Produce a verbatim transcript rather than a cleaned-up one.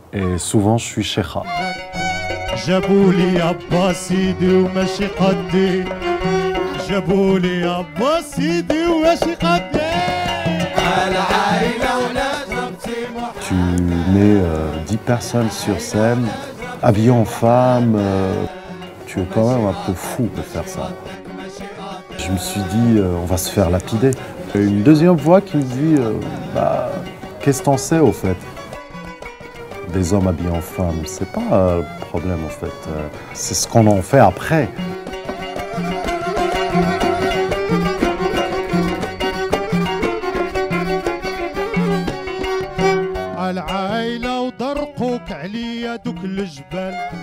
Et souvent, je suis sheikha. جابوا لي عباس سيدي وماشي قدي جابوا لي عباس سيدي وماشي قدي العائلة ولادها بتيمح. Tu mets euh, dix personnes sur scène, habillées en femme. Euh, tu es quand même un peu fou de faire ça. Je me suis dit, euh, on va se faire lapider. Et une deuxième voix qui me dit, euh, bah, qu'est-ce que t'en sais au fait? Des hommes habillés en femmes, c'est pas euh, le problème en fait. Euh, c'est ce qu'on en fait après. العائلة ودرقوك عليا دوك الجبال